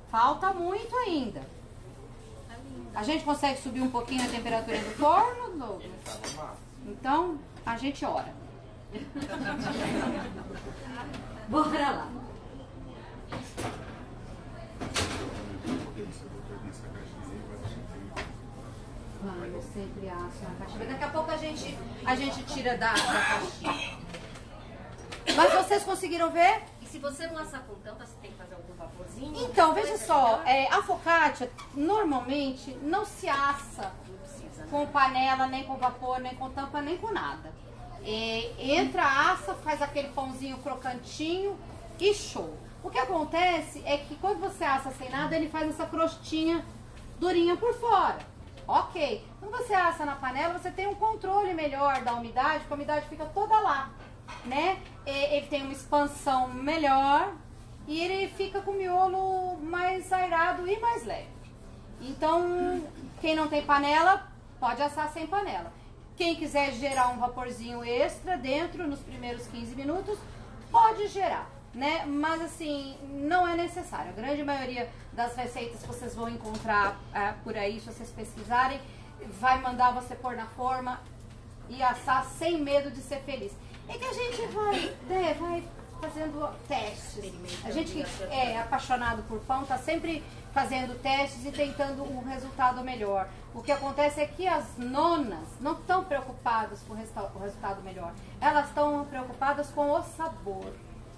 Falta muito ainda. A gente consegue subir um pouquinho a temperatura do forno, Douglas? Então, a gente ora. Bora lá. Eu sempre acho na caixinha. Daqui a pouco a gente tira da caixinha. Mas vocês conseguiram ver? E se você não assar com tampa, você tem que fazer algum vaporzinho? Então, veja só, a focaccia normalmente não se assa com panela, nem com vapor, nem com tampa, nem com nada. Entra, assa, faz aquele pãozinho crocantinho e show. O que acontece é que quando você assa sem nada, ele faz essa crostinha durinha por fora. Ok. Quando você assa na panela, você tem um controle melhor da umidade, porque a umidade fica toda lá, né? Ele tem uma expansão melhor e ele fica com o miolo mais airado e mais leve. Então, quem não tem panela, pode assar sem panela. Quem quiser gerar um vaporzinho extra dentro nos primeiros 15 minutos, pode gerar, né? Mas assim, não é necessário. A grande maioria das receitas que vocês vão encontrar por aí, se vocês pesquisarem, vai mandar você pôr na forma e assar sem medo de ser feliz. É que a gente vai fazendo testes. A gente que é apaixonado por pão está sempre fazendo testes e tentando um resultado melhor. O que acontece é que as nonas não estão preocupadas com o resultado melhor. Elas estão preocupadas com o sabor.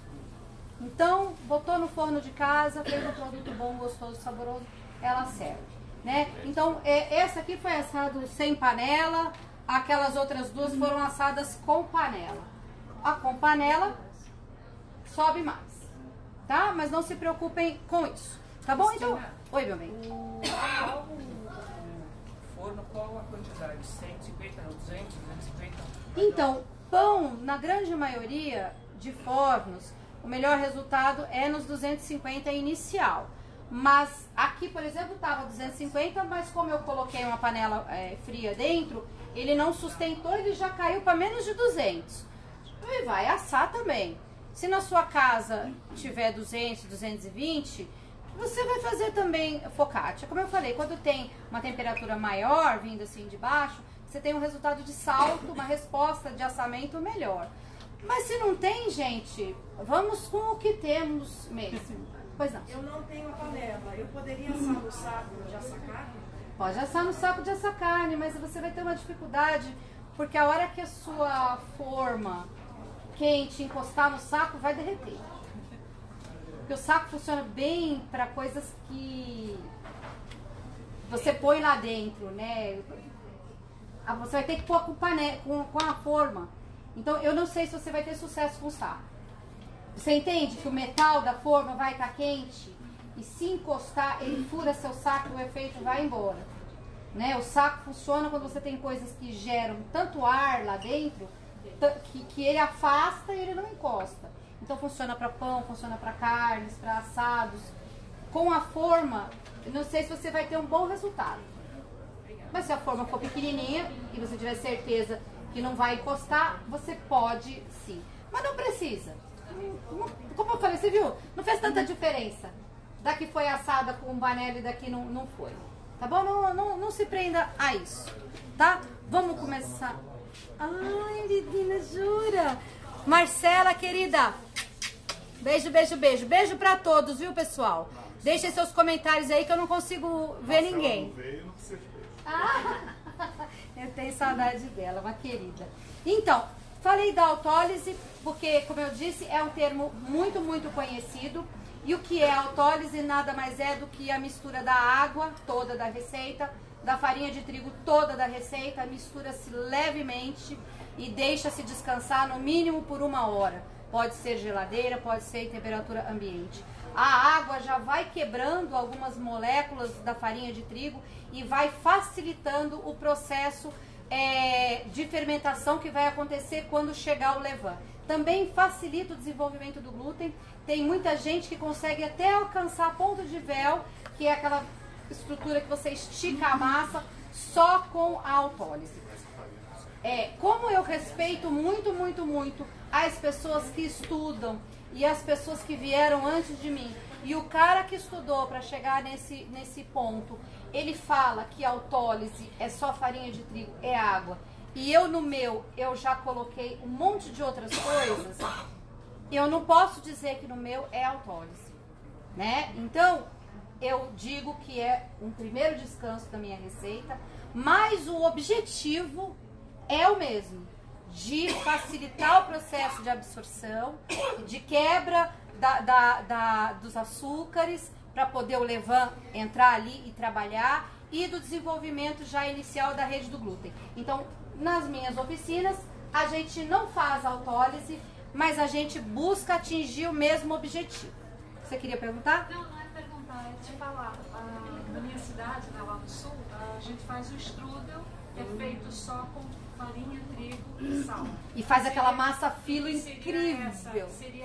Então, botou no forno de casa, fez um produto bom, gostoso, saboroso, ela serve, né? Então, essa aqui foi assado sem panela, aquelas outras duas foram assadas com panela. A com panela sobe mais, tá? Mas não se preocupem com isso, tá bom? Então, oi, meu bem. Qual forno, qual a quantidade? 150, 200, 250? Então, pão, na grande maioria de fornos, o melhor resultado é nos 250 inicial. Mas aqui, por exemplo, estava 250, mas como eu coloquei uma panela fria dentro, ele não sustentou, ele já caiu para menos de 200. E vai assar também. Se na sua casa tiver 200, 220, você vai fazer também focaccia. Como eu falei, quando tem uma temperatura maior, vindo assim de baixo, você tem um resultado de salto, uma resposta de assamento melhor. Mas se não tem, gente, vamos com o que temos mesmo. Pois não. Eu não tenho a panela. Eu poderia assar no saco de assar carne? Pode assar no saco de assar carne, mas você vai ter uma dificuldade, porque a hora que a sua forma quente encostar no saco, vai derreter. Porque o saco funciona bem para coisas que você põe lá dentro, né? Você vai ter que pôr com a forma. Então, eu não sei se você vai ter sucesso com o saco. Você entende que o metal da forma vai estar quente e se encostar, ele fura seu saco e o efeito vai embora. Né? O saco funciona quando você tem coisas que geram tanto ar lá dentro que ele afasta e ele não encosta. Então, funciona para pão, funciona para carnes, para assados. Com a forma, eu não sei se você vai ter um bom resultado. Mas se a forma for pequenininha e você tiver certeza que não vai encostar, você pode sim. Mas não precisa. Como eu falei, você viu? Não fez tanta diferença. Daqui foi assada com panela e daqui não foi. Tá bom? Não se prenda a isso. Tá? Vamos começar. Ai, menina, jura? Marcela, querida. Beijo, beijo, beijo. Beijo pra todos, viu, pessoal? Deixem seus comentários aí que eu não consigo ver ninguém. Não veio, não precisa ver. Eu tenho saudade dela, uma querida. Então, falei da autólise porque, como eu disse, é um termo muito, muito conhecido. E o que é autólise nada mais é do que a mistura da água toda da receita, da farinha de trigo toda da receita, mistura-se levemente e deixa-se descansar no mínimo por 1 hora. Pode ser geladeira, pode ser em temperatura ambiente. A água já vai quebrando algumas moléculas da farinha de trigo e vai facilitando o processo de fermentação que vai acontecer quando chegar o levain. Também facilita o desenvolvimento do glúten. Tem muita gente que consegue até alcançar ponto de véu, que é aquela estrutura que você estica a massa só com a autólise. Como eu respeito muito, muito, muito as pessoas que estudam e as pessoas que vieram antes de mim e o cara que estudou para chegar nesse ponto, ele fala que a autólise é só farinha de trigo, é água, e eu no meu, eu já coloquei um monte de outras coisas, eu não posso dizer que no meu é autólise, né? Então, eu digo que é um primeiro descanso da minha receita, mas o objetivo é o mesmo, de facilitar o processo de absorção, de quebra dos açúcares, para poder o levain entrar ali e trabalhar, e do desenvolvimento já inicial da rede do glúten. Então, nas minhas oficinas, a gente não faz autólise, mas a gente busca atingir o mesmo objetivo. Você queria perguntar? Não é perguntar, é te falar. Na minha cidade, lá no sul, a gente faz o strudel, que é feito só com farinha, trigo e sal. E faz aquela massa filo incrível. Seria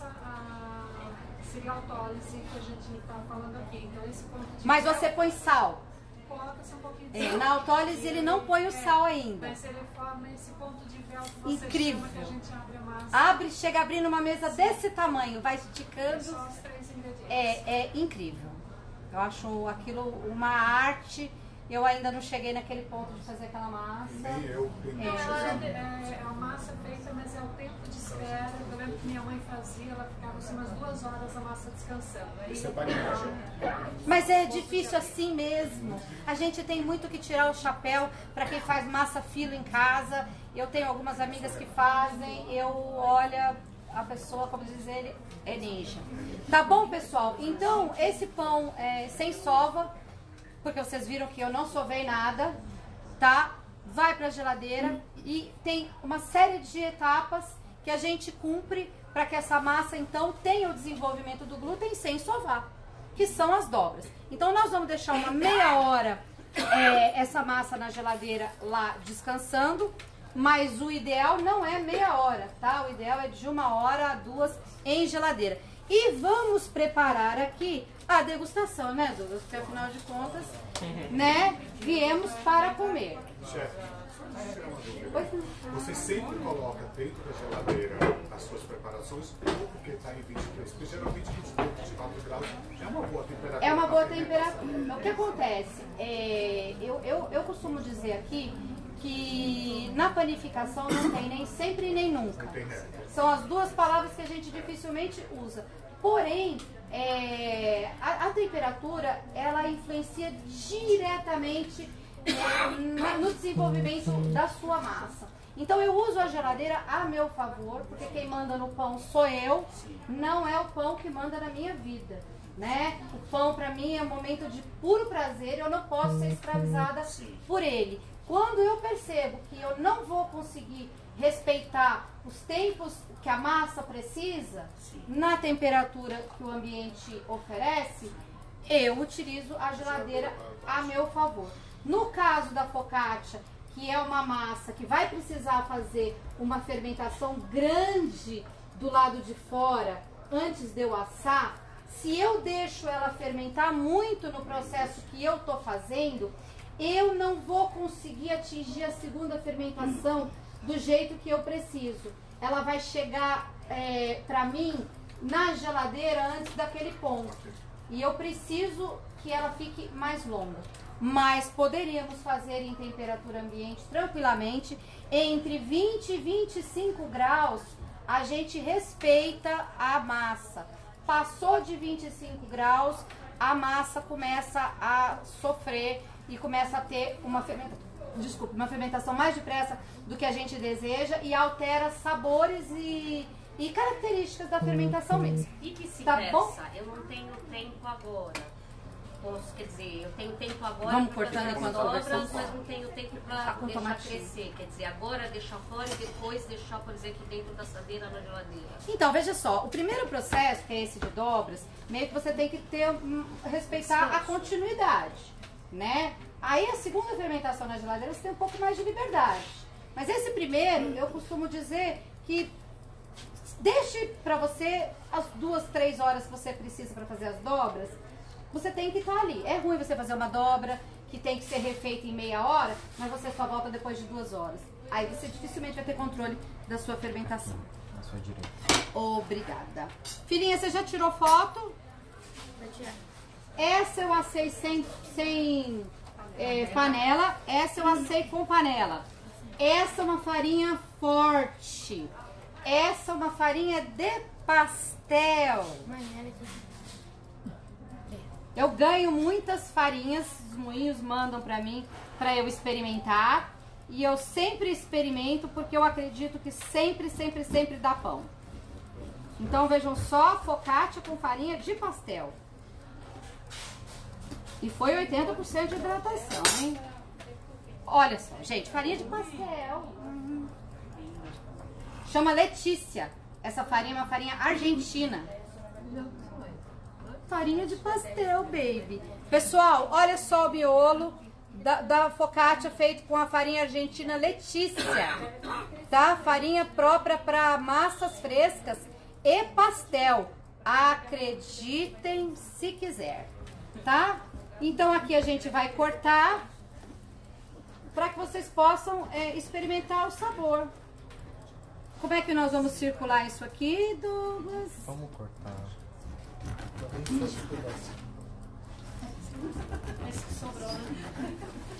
a autólise que a gente está falando aqui. Então, esse ponto de Mas você põe sal. Coloca-se um pouquinho de sal. Na autólise ele não põe o sal ainda. Mas ele forma esse ponto de véu que você Incrível. chama, que a gente abre a massa. Chega a abrir numa mesa desse tamanho, vai esticando. Só os 3 ingredientes. É incrível. Eu acho aquilo uma arte. Eu ainda não cheguei naquele ponto de fazer aquela massa. Nem eu tentei Não, chegar. é a massa feita, mas é o tempo de espera. Eu lembro que minha mãe fazia, ela ficava assim umas 2 horas a massa descansando. Aí, Isso é parinagem. Mas é difícil assim mesmo. A gente tem muito que tirar o chapéu para quem faz massa filo em casa. Eu tenho algumas amigas que fazem. Olha, a pessoa, como diz ele, é ninja. Tá bom, pessoal? Então, esse pão é sem sova, porque vocês viram que eu não sovei nada, tá? Vai pra geladeira e tem uma série de etapas que a gente cumpre para que essa massa, então, tenha o desenvolvimento do glúten sem sovar, que são as dobras. Então, nós vamos deixar uma meia hora essa massa na geladeira lá descansando, mas o ideal não é meia hora, tá? O ideal é de 1 hora a 2 em geladeira. E vamos preparar aqui a degustação, né, Douglas? Porque afinal de contas, né, viemos para comer. Chefe, você sempre coloca dentro da geladeira as suas preparações ou porque está em 23? Porque geralmente 23, 24 graus é uma boa temperatura. É uma boa temperatura. O que acontece? Eu costumo dizer aqui que na panificação não tem nem sempre nem nunca. Não tem regra. São as duas palavras que a gente dificilmente usa. Porém, a temperatura, ela influencia diretamente no desenvolvimento da sua massa. Então eu uso a geladeira a meu favor, porque quem manda no pão sou eu, não é o pão que manda na minha vida, né? O pão para mim é um momento de puro prazer, eu não posso ser escravizada por ele. Quando eu percebo que eu não vou conseguir respeitar os tempos que a massa precisa, na temperatura que o ambiente oferece, eu utilizo a geladeira a meu favor. No caso da focaccia, que é uma massa que vai precisar fazer uma fermentação grande do lado de fora antes de eu assar, se eu deixo ela fermentar muito no processo que eu estou fazendo, eu não vou conseguir atingir a segunda fermentação do jeito que eu preciso. Ela vai chegar para mim na geladeira antes daquele ponto. E eu preciso que ela fique mais longa. Mas poderíamos fazer em temperatura ambiente tranquilamente. Entre 20 e 25 graus, a gente respeita a massa. Passou de 25 graus, a massa começa a sofrer e começa a ter uma fermentação mais depressa do que a gente deseja e altera sabores e características da fermentação mesmo. E que se Tá peça, bom? eu não tenho tempo agora. Quer dizer, eu tenho tempo agora Vamos para cortando fazer enquanto as dobras, conversamos. mas não tenho tempo para com deixar tomatinho. crescer. Quer dizer, agora deixar fora e depois deixar, por exemplo, dentro da assadeira na geladeira. Então, veja só, o primeiro processo, que é esse de dobras, meio que você tem que respeitar a continuidade, né? Aí a segunda fermentação na geladeira você tem um pouco mais de liberdade. Mas esse primeiro, eu costumo dizer que deixe para você as 2, 3 horas que você precisa para fazer as dobras, você tem que estar ali. É ruim você fazer uma dobra que tem que ser refeita em meia hora, mas você só volta depois de 2 horas. Aí você dificilmente vai ter controle da sua fermentação. Na sua direita. Obrigada. Filhinha, você já tirou foto? Essa eu assei sem panela. Essa eu assei com panela. Essa é uma farinha forte. Essa é uma farinha de pastel. Eu ganho muitas farinhas, os moinhos mandam pra mim, pra eu experimentar. E eu sempre experimento porque eu acredito que sempre dá pão. Então vejam só, focaccia com farinha de pastel. E foi 80% de hidratação, hein? Olha só, gente, farinha de pastel. Chama Letícia. Essa farinha é uma farinha argentina. Farinha de pastel, baby. Pessoal, olha só o miolo da focaccia feito com a farinha argentina Letícia. Tá? Farinha própria para massas frescas e pastel. Acreditem se quiser. Tá? Então aqui a gente vai cortar para que vocês possam experimentar o sabor. Como é que nós vamos circular isso aqui, Douglas? Vamos cortar. Esse que sobrou, né?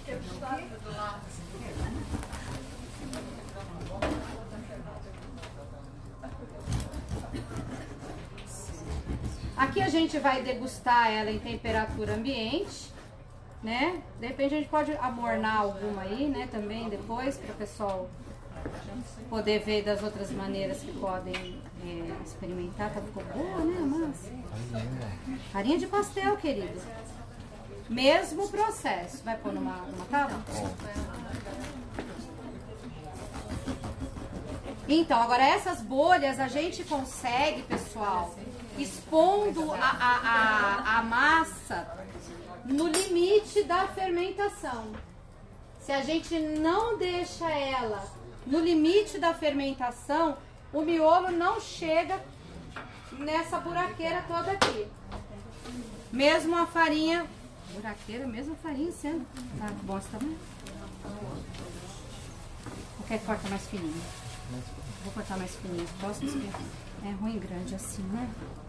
Aqui a gente vai degustar ela em temperatura ambiente, né? De repente a gente pode amornar alguma aí, né? Também depois, para o pessoal poder ver das outras maneiras que podem experimentar. Tá, ficou boa, né, massa? Farinha de pastel, querido. Mesmo processo. Vai pôr numa tábua? Então, agora essas bolhas a gente consegue, pessoal, expondo a massa no limite da fermentação. Se a gente não deixa ela no limite da fermentação, o miolo não chega nessa buraqueira toda aqui. Mesmo a farinha... Buraqueira, mesmo a farinha sendo... Tá bom esse tamanho? Ou quer que corta mais fininho? Vou cortar mais fininho. Posso explicar? É ruim grande assim, né?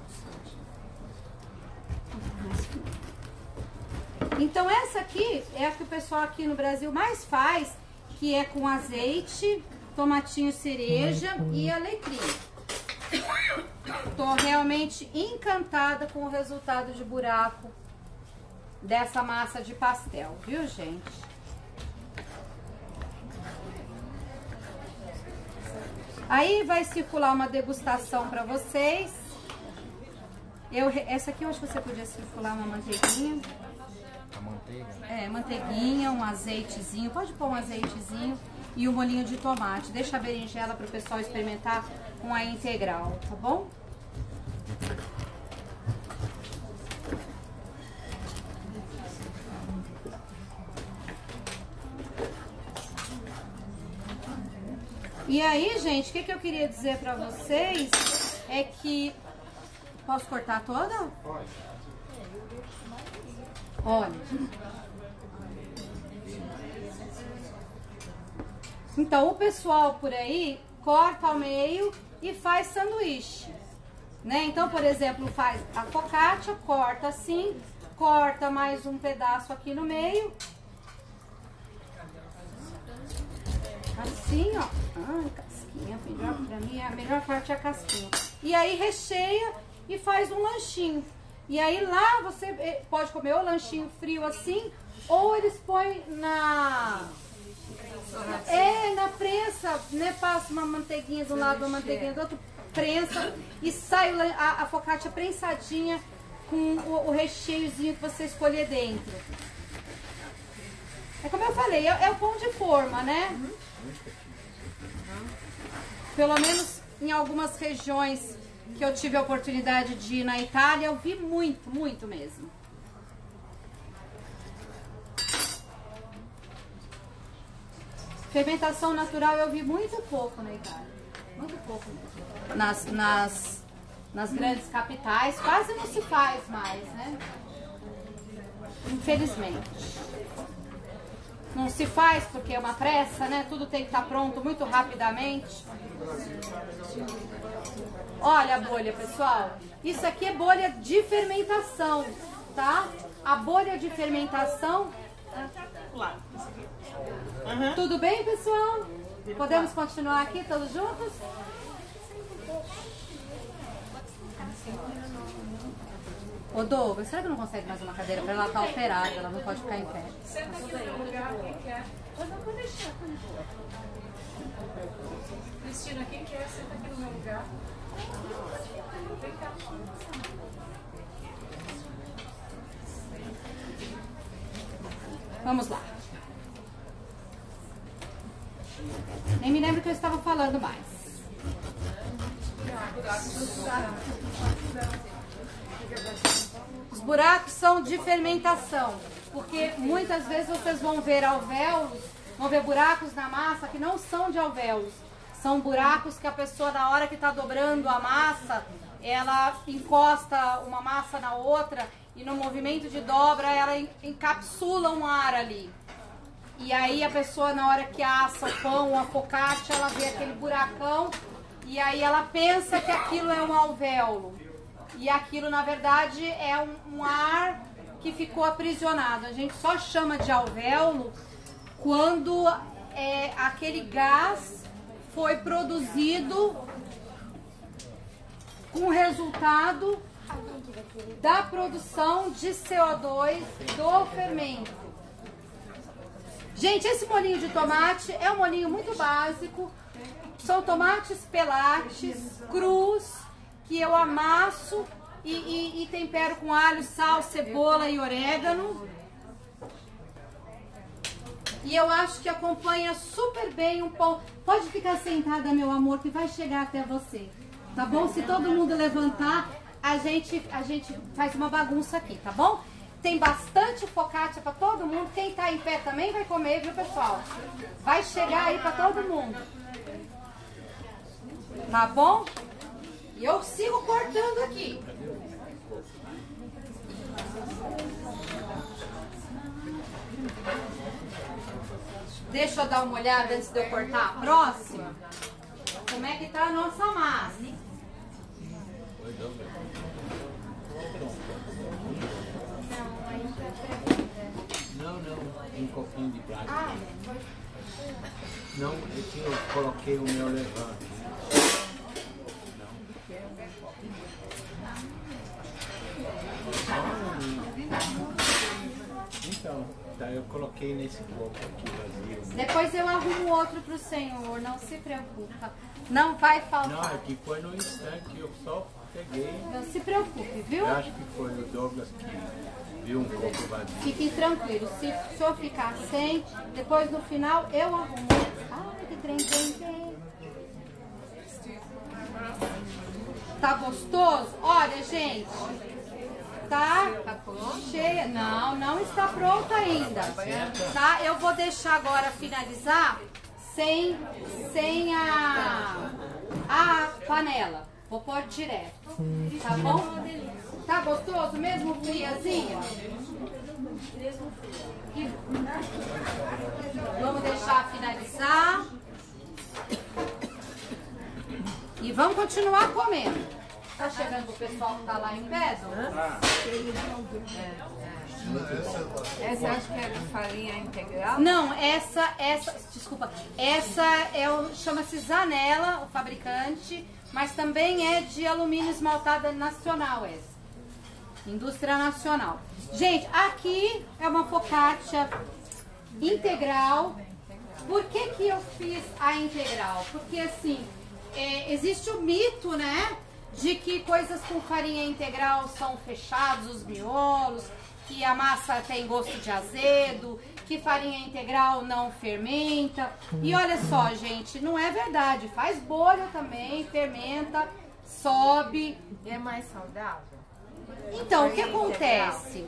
Vou cortar mais fininho. Então essa aqui é a que o pessoal aqui no Brasil mais faz, que é com azeite, tomatinho cereja e alecrim. Tô realmente encantada com o resultado de buraco dessa massa de pastel, viu, gente? Aí vai circular uma degustação para vocês. Essa aqui eu acho que você podia circular uma manteiguinha. A manteiga? É, manteiguinha, um azeitezinho. Pode pôr um azeitezinho e um molhinho de tomate. Deixa a berinjela para o pessoal experimentar com a integral, tá bom? E aí, gente, o que eu queria dizer pra vocês é que... Posso cortar toda? Pode. Olha. Então, o pessoal por aí corta ao meio e faz sanduíche, né? Então, por exemplo, faz a focaccia, corta assim, corta mais um pedaço aqui no meio. Assim, ó. Ai, casquinha. Pra mim, a melhor parte é a casquinha. E aí recheia e faz um lanchinho. E aí lá você pode comer o lanchinho frio assim, ou eles põem na prensa, né? Passa uma manteiguinha de um lado, uma manteiguinha do outro, prensa e sai a focaccia prensadinha com o recheiozinho que você escolher dentro. É como eu falei, é o pão de forma, né? Pelo menos em algumas regiões que eu tive a oportunidade de ir na Itália, eu vi muito, muito mesmo. Fermentação natural eu vi muito pouco na Itália. Muito pouco mesmo. Nas grandes capitais quase não se faz mais, né? Infelizmente. Não se faz porque é uma pressa, né? Tudo tem que estar pronto muito rapidamente. Olha a bolha, pessoal. Isso aqui é bolha de fermentação, tá? A bolha de fermentação... Tudo bem, pessoal? Podemos continuar aqui todos juntos? Ô Douglas, será que não consegue mais uma cadeira? Pra ela tá operada, ela não pode ficar em pé. Senta aqui no meu lugar, quem quer? Eu não vou deixar. Cristina, quem quer? Senta aqui no meu lugar. Vem cá. Vamos lá. Nem me lembro o que eu estava falando mais. Os buracos são de fermentação, porque muitas vezes vocês vão ver alvéolos, vão ver buracos na massa que não são de alvéolos. São buracos que a pessoa, na hora que está dobrando a massa, ela encosta uma massa na outra e no movimento de dobra ela encapsula um ar ali. E aí a pessoa, na hora que assa o pão ou a focaccia, ela vê aquele buracão e aí ela pensa que aquilo é um alvéolo. E aquilo, na verdade, é um ar que ficou aprisionado. A gente só chama de alvéolo quando aquele gás foi produzido com resultado da produção de CO2 do fermento. Gente, esse molhinho de tomate é um molhinho muito básico. São tomates pelates, crus, que eu amasso e tempero com alho, sal, cebola e orégano. E eu acho que acompanha super bem um pão. Pode ficar sentada, meu amor, que vai chegar até você. Tá bom? Se todo mundo levantar, a gente faz uma bagunça aqui, tá bom? Tem bastante focaccia para todo mundo. Quem tá em pé também vai comer, viu, pessoal? Vai chegar aí para todo mundo. Tá bom? E eu sigo cortando aqui. Deixa eu dar uma olhada antes de eu cortar a próxima. Como é que tá a nossa massa? Não, um copinho de prato. Não, é que eu coloquei o meu levante. Então, eu coloquei nesse copo aqui vazio. Depois eu arrumo outro pro senhor, não se preocupa. Não vai faltar. Não, é que foi no instante, eu só peguei. Não se preocupe, viu? Eu acho que foi o Douglas que viu um copo vazio. Fiquem tranquilos, se o senhor ficar sem, depois no final eu arrumo. Ai, que trem. Tá gostoso? Olha, gente. Tá cheia. Não está pronta ainda. Tá? Eu vou deixar agora finalizar sem a panela. Vou pôr direto. Tá bom? Tá gostoso? Mesmo friazinho? Vamos deixar finalizar. E vamos continuar comendo. Tá chegando o pessoal que tá lá em pé? Essa acho que é de farinha integral? Não, desculpa, essa chama-se Zanella, o fabricante, mas também é de alumínio esmaltada nacional essa. Indústria nacional. Gente, aqui é uma focaccia integral. Por que eu fiz a integral? Porque assim, existe o mito, né? De que coisas com farinha integral são fechados os miolos, que a massa tem gosto de azedo, que farinha integral não fermenta. E olha só, gente, não é verdade. Faz bolha também, fermenta, sobe. É mais saudável? Então, o que acontece?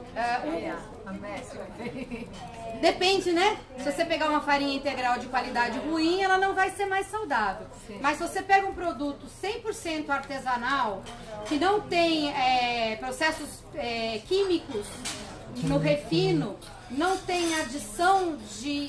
Depende, né? Se você pegar uma farinha integral de qualidade ruim, ela não vai ser mais saudável. Sim. Mas se você pega um produto 100% artesanal, que não tem processos químicos no refino, não tem adição de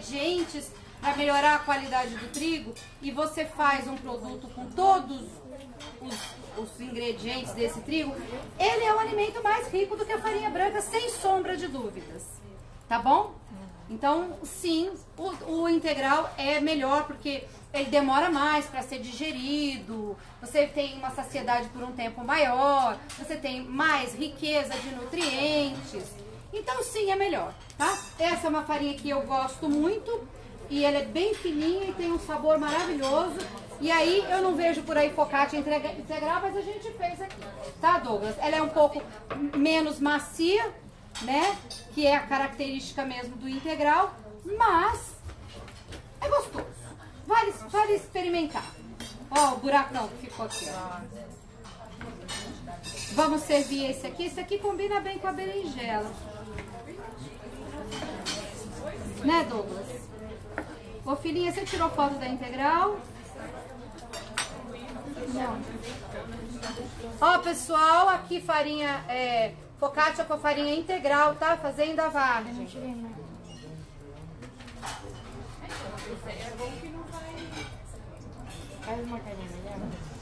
ingredientes para melhorar a qualidade do trigo, e você faz um produto com todos os ingredientes desse trigo, ele é o alimento mais rico do que a farinha branca, sem sombra de dúvidas. Tá bom? Então, sim, o integral é melhor porque ele demora mais para ser digerido, você tem uma saciedade por um tempo maior, você tem mais riqueza de nutrientes. Então, sim, é melhor, tá? Essa é uma farinha que eu gosto muito e ela é bem fininha e tem um sabor maravilhoso. E aí, eu não vejo por aí focaccia integral, mas a gente fez aqui, tá, Douglas? Ela é um pouco menos macia, né? Que é a característica mesmo do integral, mas é gostoso. Vale experimentar. Ó, o buracão que ficou aqui, ó. Vamos servir esse aqui. Esse aqui combina bem com a berinjela. Né, Douglas? Ô, filhinha, você tirou foto da integral? Não. Ó, pessoal, aqui farinha, focaccia com farinha integral, tá? Fazenda Vargem. Faz uma carinha melhor.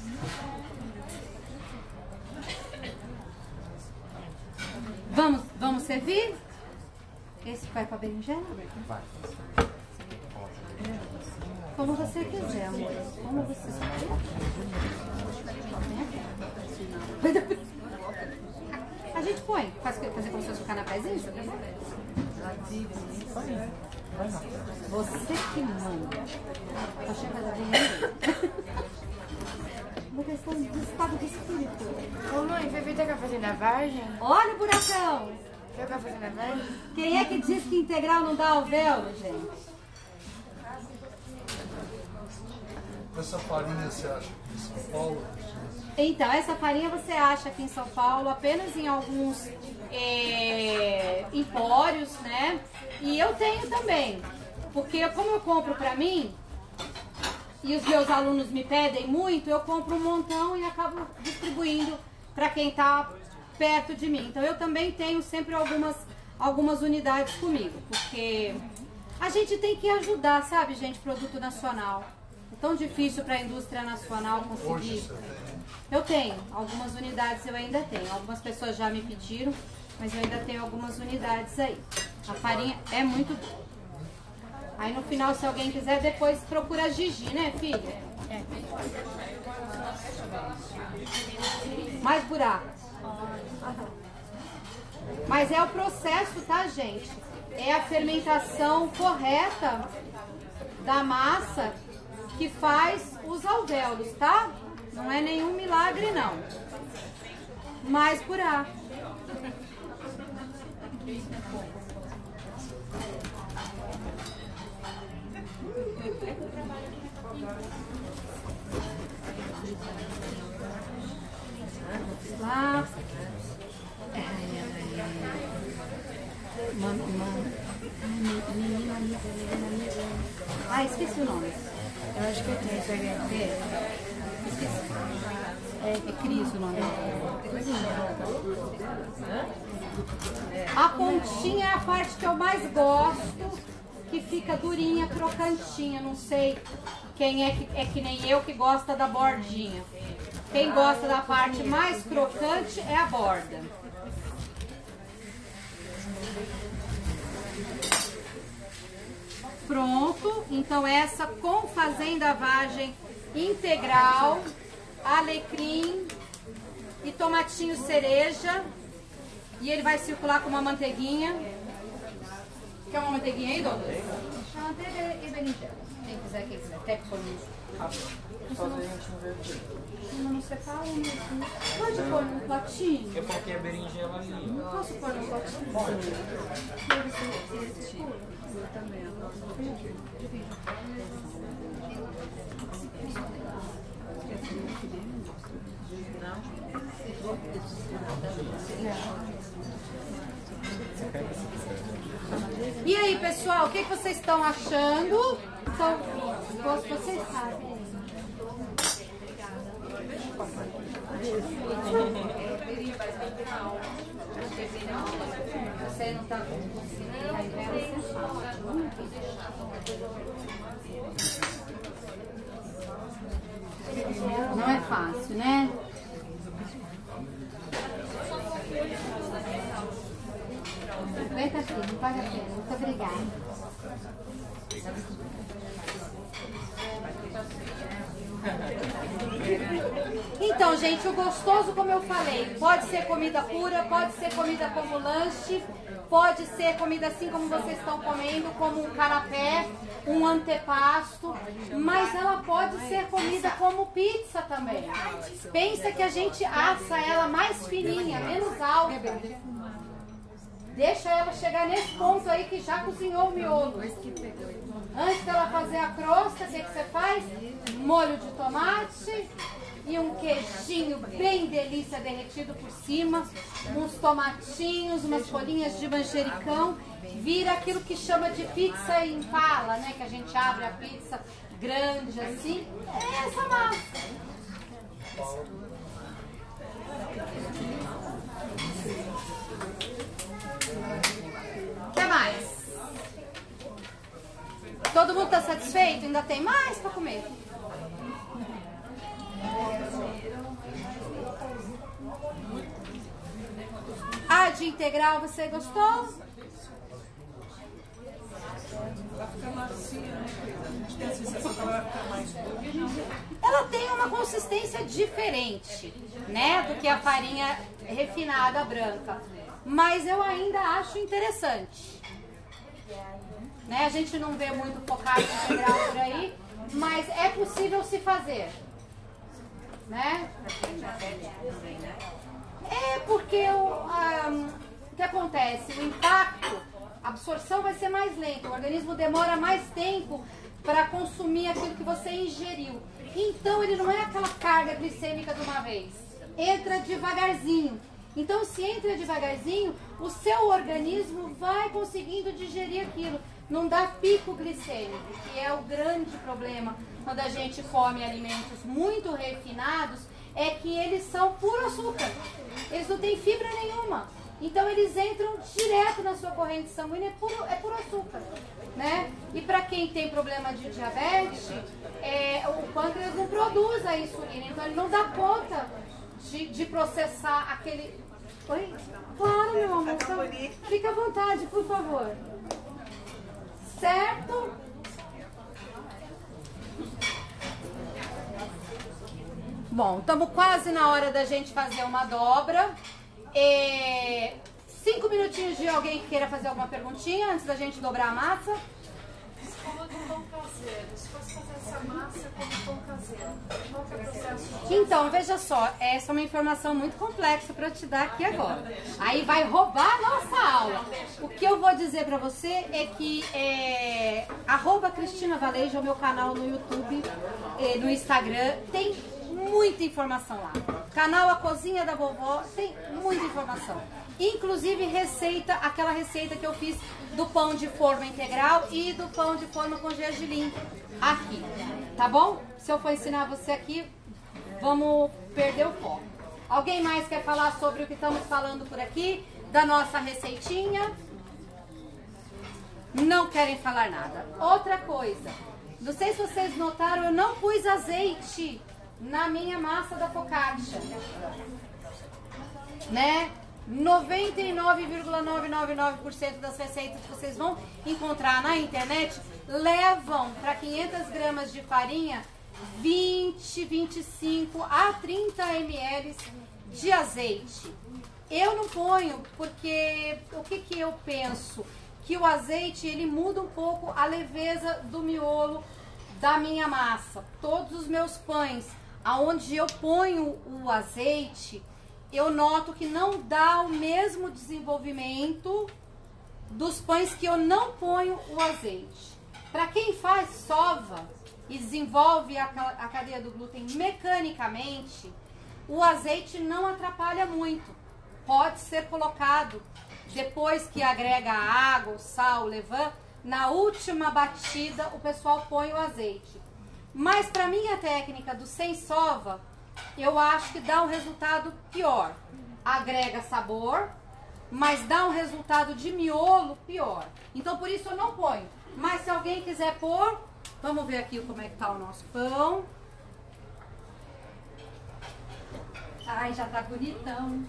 Vamos servir? Esse vai com a berinjela? Vai. Como você quiser, amor. Como você quiser. A gente põe. Fazer como se fosse um canapézinho? Você que manda. Tá chegando a ver. Uma questão de estado de espírito. Ô mãe, foi feita com a fazenda Vargem? Olha o buracão! Foi com a fazenda Vargem? Quem é que diz que integral não dá alvéolo, gente? Essa farinha você acha que em São Paulo? Então, essa farinha você acha aqui em São Paulo apenas em alguns empórios, né? E eu tenho também, porque como eu compro pra mim, e os meus alunos me pedem muito, eu compro um montão e acabo distribuindo pra quem tá perto de mim. Então, eu também tenho sempre algumas unidades comigo, porque a gente tem que ajudar, sabe, gente, produto nacional. É tão difícil para a indústria nacional conseguir. Eu tenho, algumas unidades eu ainda tenho. Algumas pessoas já me pediram, mas eu ainda tenho algumas unidades aí. A farinha é muito boa. Aí no final, se alguém quiser, depois procura a Gigi, né, filha? É. Mais buracos. Mas é o processo, tá, gente? É a fermentação correta da massa que faz os alvéolos, tá? Não é nenhum milagre, não. Mais buraco. Lá. Esqueci o nome. Eu acho que eu tenho esse aqui. Esqueci. É Cris o nome. A pontinha é a parte que eu mais gosto, que fica durinha, crocantinha. Não sei quem é que nem eu que gosta da bordinha. Quem gosta da parte mais crocante é a borda. Pronto, então essa com fazenda Vargem integral, alecrim e tomatinho cereja. E ele vai circular com uma manteiguinha. Quer uma manteiguinha aí, Douglas? Manteiga e berinjela. Quem quiser. Quer que põe isso? Não separa mesmo. Pode pôr num potinho? Eu coloquei a berinjela ali. Não posso pôr num potinho? Pode. Eu também. E aí, pessoal, o que vocês estão achando? Vocês sabem. Você não está conseguindo aí, você fala. Não é fácil, né? Vem cá, filho, não paga a pena. Muito obrigada. Então, gente, o gostoso, como eu falei, pode ser comida pura, pode ser comida como lanche, pode ser comida assim como vocês estão comendo, como um canapé, um antepasto, mas ela pode ser comida como pizza também. Pensa que a gente assa ela mais fininha, menos alta. Deixa ela chegar nesse ponto aí que já cozinhou o miolo. Antes dela fazer a crosta, o que você faz? Molho de tomate e um queijinho bem delícia derretido por cima, uns tomatinhos, umas folhinhas de manjericão, vira aquilo que chama de pizza impala, né? Que a gente abre a pizza grande assim. É essa massa. O que mais? Todo mundo está satisfeito? Ainda tem mais para comer? A de integral, você gostou? Ela fica macia, né? A gente tem a sensação que ela vai ficar mais dura. Ela tem uma consistência diferente, né, do que a farinha refinada branca. Mas eu ainda acho interessante. Né? A gente não vê muito focado integral por aí, mas é possível se fazer. Né? É porque o que acontece? O impacto, a absorção vai ser mais lenta, o organismo demora mais tempo para consumir aquilo que você ingeriu. Então ele não é aquela carga glicêmica de uma vez, entra devagarzinho. Então se entra devagarzinho, o seu organismo vai conseguindo digerir aquilo. Não dá pico glicêmico, que é o grande problema quando a gente come alimentos muito refinados, é que eles são puro açúcar. Eles não têm fibra nenhuma. Então eles entram direto na sua corrente sanguínea, é puro açúcar. Né? E para quem tem problema de diabetes, o pâncreas não produz a insulina, então ele não dá conta de processar aquele... Oi? Claro, meu amor. Fica à vontade, por favor. Certo? Bom, estamos quase na hora da gente fazer uma dobra. 5 minutinhos de alguém que queira fazer alguma perguntinha antes da gente dobrar a massa. Você falou do pão caseiro. Se fosse fazer essa massa como pão caseiro, qual que é o processo? Então, veja só, essa é uma informação muito complexa para eu te dar aqui agora. Aí vai roubar a nossa aula. O que eu vou dizer para você é que @Cristina Valejo é o meu canal no YouTube, no Instagram, tem muita informação lá. Canal A Cozinha da Vovó tem muita informação. Inclusive aquela receita que eu fiz do pão de forma integral e do pão de forma com gergelim aqui, tá bom? Se eu for ensinar você aqui, vamos perder o foco. Alguém mais quer falar sobre o que estamos falando por aqui? Da nossa receitinha? Não querem falar nada. Outra coisa, não sei se vocês notaram, eu não pus azeite na minha massa da focaccia, né? 99,999% das receitas que vocês vão encontrar na internet levam para 500 gramas de farinha 20, 25 a 30 ml de azeite. Eu não ponho porque o que eu penso? Que o azeite ele muda um pouco a leveza do miolo da minha massa. Todos os meus pães, aonde eu ponho o azeite, eu noto que não dá o mesmo desenvolvimento dos pães que eu não ponho o azeite. Para quem faz sova e desenvolve a cadeia do glúten mecanicamente, o azeite não atrapalha muito. Pode ser colocado depois que agrega a água, o sal, o levain, na última batida o pessoal põe o azeite. Mas para minha técnica do sem sova, eu acho que dá um resultado pior. Agrega sabor, mas dá um resultado de miolo pior. Então por isso eu não ponho. Mas se alguém quiser pôr, vamos ver aqui como é que tá o nosso pão. Ai, já tá bonitão.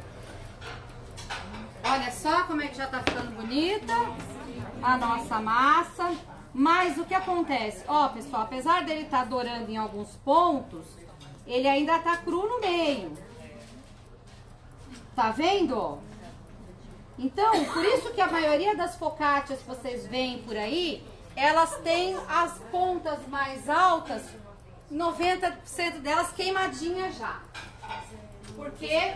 Olha só como é que já tá ficando bonita a nossa massa. Mas o que acontece? Ó, pessoal, apesar dele estar dourando em alguns pontos, ele ainda tá cru no meio. Tá vendo? Então, por isso que a maioria das focaccias que vocês veem por aí, elas têm as pontas mais altas, 90% delas queimadinhas já. Porque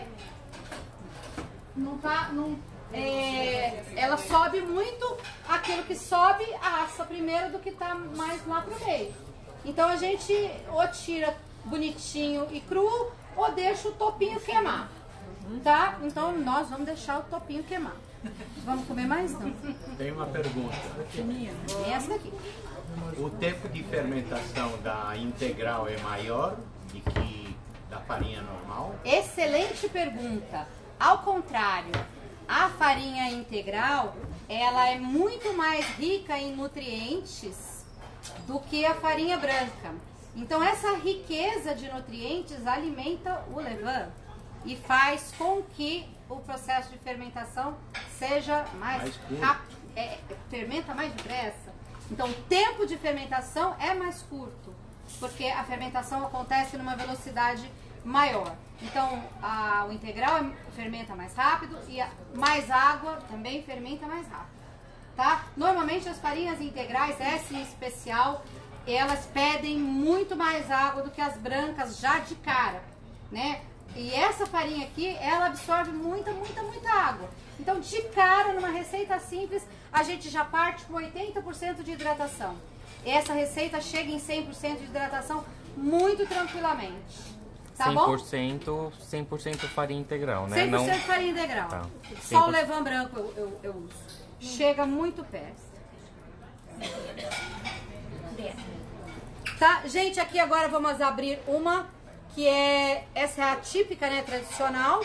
ela sobe muito aquilo que sobe, assa primeiro do que tá mais lá pro meio. Então a gente ou tira bonitinho e cru, ou deixa o topinho queimar. Tá? Então nós vamos deixar o topinho queimar. Vamos comer mais não? Tem uma pergunta. Essa daqui. O tempo de fermentação da integral é maior do que da farinha normal? Excelente pergunta. Ao contrário, a farinha integral, ela é muito mais rica em nutrientes do que a farinha branca. Então essa riqueza de nutrientes alimenta o levain e faz com que o processo de fermentação seja mais rápido, fermenta mais depressa. Então o tempo de fermentação é mais curto, porque a fermentação acontece numa velocidade maior. Então o integral fermenta mais rápido e mais água também fermenta mais rápido, tá? Normalmente as farinhas integrais, essa em especial, elas pedem muito mais água do que as brancas já de cara, né? E essa farinha aqui, ela absorve muita água. Então, de cara, numa receita simples, a gente já parte com 80% de hidratação. Essa receita chega em 100% de hidratação muito tranquilamente. Tá 100%, bom? 100% farinha integral, né? 100% farinha integral. Tá. Só o levain branco eu uso. Chega muito perto. Tá? Gente, aqui agora vamos abrir uma que essa é a típica, né, tradicional.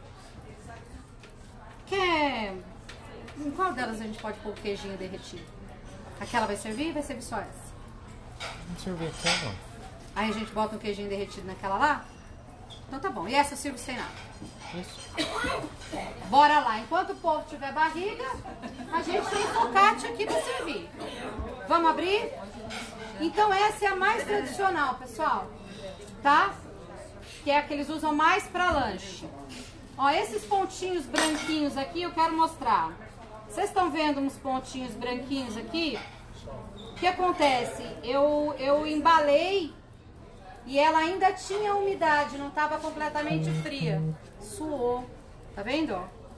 Em qual delas a gente pode pôr o queijinho derretido? Aquela vai servir? Vai servir só essa? Vamos servir aquela. Aí a gente bota um queijinho derretido naquela lá? Então tá bom. E essa eu sirvo sem nada. Isso. Bora lá. Enquanto o povo tiver barriga, a gente tem focaccia aqui pra servir. Vamos abrir? Então essa é a mais tradicional, pessoal. Tá? Que é a que eles usam mais pra lanche. Ó, esses pontinhos branquinhos aqui eu quero mostrar. Vocês estão vendo uns pontinhos branquinhos aqui? O que acontece? Eu embalei e ela ainda tinha umidade, não estava completamente fria. Suou. Tá vendo?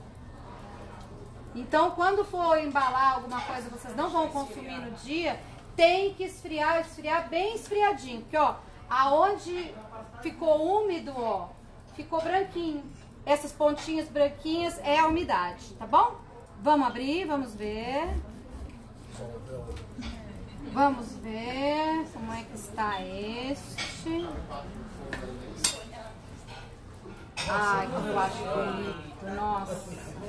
Então, quando for embalar alguma coisa que vocês não vão consumir no dia, tem que esfriar bem esfriadinho. Porque, ó, aonde ficou úmido, ó, ficou branquinho. Esses pontinhos branquinhos é a umidade, tá bom? Vamos abrir, vamos ver. Vamos ver como é que está este. Ai, como eu acho bonito, nossa.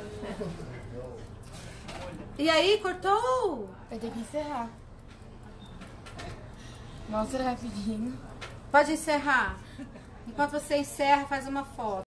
E aí, cortou? Vai ter que encerrar. Mostra rapidinho. Pode encerrar. Enquanto você encerra, faz uma foto.